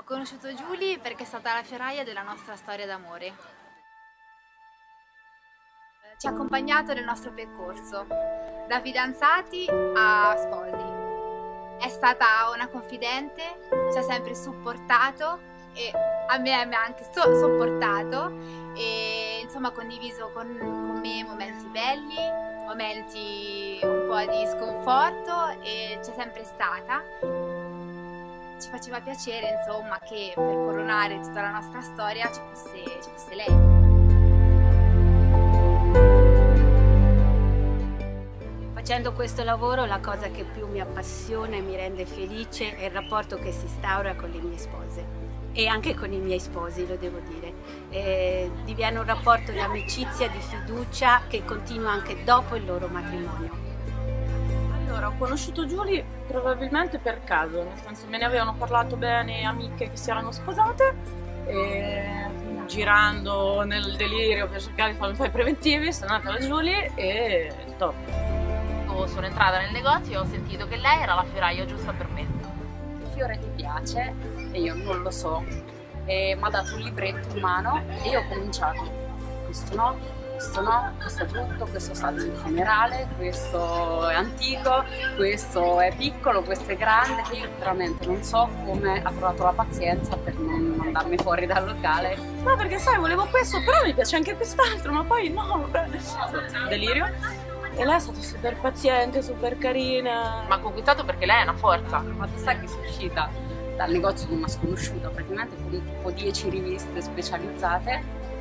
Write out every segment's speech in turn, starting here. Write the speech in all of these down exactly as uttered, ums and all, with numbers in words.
Ho conosciuto Giulia perché è stata la fioraia della nostra storia d'amore. Ci ha accompagnato nel nostro percorso, da fidanzati a sposi. È stata una confidente, ci ha sempre supportato e a me mi ha anche so sopportato e insomma ha condiviso con, con me momenti belli, momenti un po' di sconforto e c'è sempre stata. Ci faceva piacere insomma che per coronare tutta la nostra storia ci fosse, ci fosse lei. Facendo questo lavoro la cosa che più mi appassiona e mi rende felice è il rapporto che si instaura con le mie spose e anche con i miei sposi, lo devo dire. E diviene un rapporto di amicizia, di fiducia che continua anche dopo il loro matrimonio. Allora, ho conosciuto Giulia probabilmente per caso, nel senso me ne avevano parlato bene amiche che si erano sposate e girando nel delirio per cercare di farmi fare i preventivi sono andata da Giulia e top. Sono entrata nel negozio e ho sentito che lei era la fioraia giusta per me. Il fiore ti piace e io non lo so, e mi ha dato un libretto in mano e io ho cominciato. Questo no, questo no, questo è brutto, questo sa di funerale, questo è antico, questo è piccolo, questo è grande. Io veramente non so come ha trovato la pazienza per non mandarmi fuori dal locale. No, perché sai, volevo questo, però mi piace anche quest'altro, ma poi no, vabbè. Delirio. E lei è stata super paziente, super carina. Mi ha conquistato perché lei è una forza. Ma tu sai che sono uscita dal negozio di una sconosciuta, praticamente con tipo dieci riviste specializzate.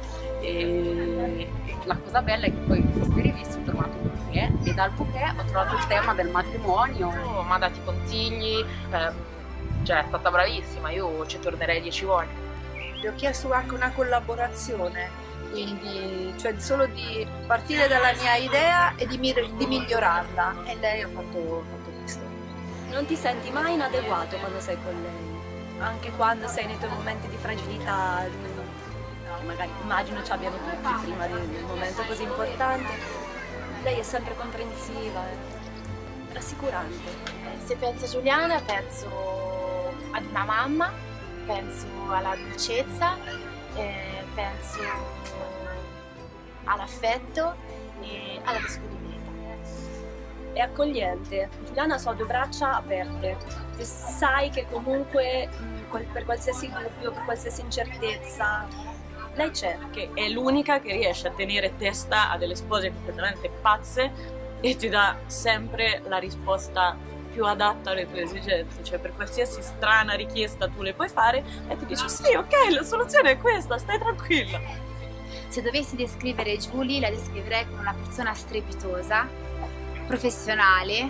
E la cosa bella è che poi in queste riviste ho trovato un bouquet e dal bouquet ho trovato il tema del matrimonio. Oh, mi ha dato i consigli, eh, cioè è stata bravissima, io ci tornerei dieci volte. Le ho chiesto anche una collaborazione. Quindi, cioè solo di partire dalla mia idea e di, di migliorarla, e lei ha fatto, fatto questo. Non ti senti mai inadeguato quando sei con lei, anche quando sei nei tuoi momenti di fragilità, che magari immagino ci abbiano tutti prima di un momento così importante. Lei è sempre comprensiva, è rassicurante. Se penso a Giuliana penso ad una mamma, penso alla dolcezza, eh, penso all'affetto e alla disponibilità. È accogliente, Giuliana ha due braccia aperte e sai che comunque per qualsiasi dubbio, per qualsiasi incertezza, lei c'è. Che è l'unica che riesce a tenere testa a delle spose completamente pazze e ti dà sempre la risposta più adatta alle tue esigenze, cioè per qualsiasi strana richiesta tu le puoi fare e ti dice sì, ok, la soluzione è questa, stai tranquilla. Se dovessi descrivere Giulia, la descriverei come una persona strepitosa, professionale,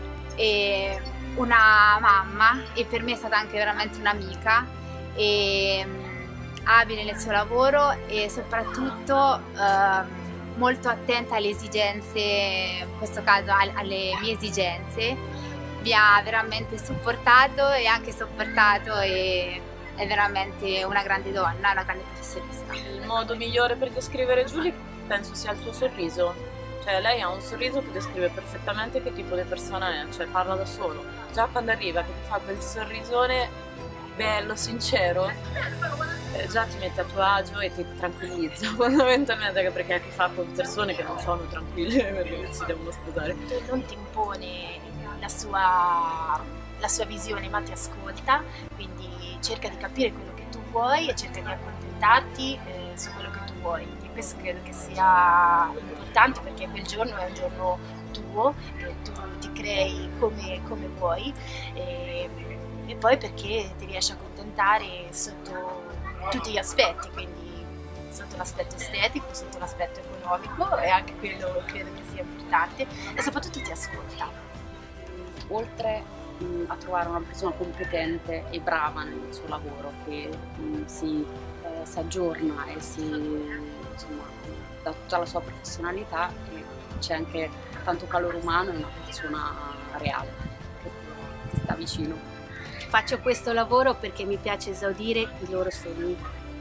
e una mamma, e per me è stata anche veramente un'amica, e abile nel suo lavoro e soprattutto eh, molto attenta alle esigenze, in questo caso alle mie esigenze. Mi ha veramente supportato e anche sopportato e è veramente una grande donna, una grande professionista. Il modo migliore per descrivere Giulia penso sia il suo sorriso, cioè lei ha un sorriso che descrive perfettamente che tipo di persona è, cioè parla da solo. Già quando arriva che ti fa quel sorrisone bello, sincero, eh, già ti mette a tuo agio e ti tranquillizza fondamentalmente, perché ha a che fare con persone che non sono tranquille perché si devono sposare. Non ti impone la sua, la sua visione, ma ti ascolta, quindi cerca di capire quello che tu vuoi e cerca di accontentarti eh, su quello che tu vuoi. E questo credo che sia importante, perché quel giorno è un giorno tuo, che tu ti crei come, come vuoi, e, e poi perché ti riesci a accontentare sotto tutti gli aspetti, quindi sotto l'aspetto estetico, sotto l'aspetto economico, e anche quello credo che sia importante, e soprattutto ti ascolta. Oltre mh, a trovare una persona competente e brava nel suo lavoro, che mh, si, eh, si aggiorna e si, insomma, dà tutta la sua professionalità, c'è anche tanto calore umano e una persona reale che ti sta vicino. Faccio questo lavoro perché mi piace esaudire i loro sogni.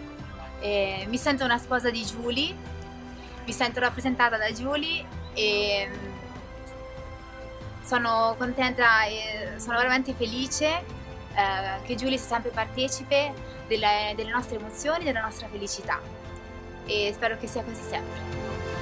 E mi sento una sposa di Giulia, mi sento rappresentata da Giulia e sono contenta e sono veramente felice eh, che Giulia sia sempre partecipe delle, delle nostre emozioni, della nostra felicità, e spero che sia così sempre.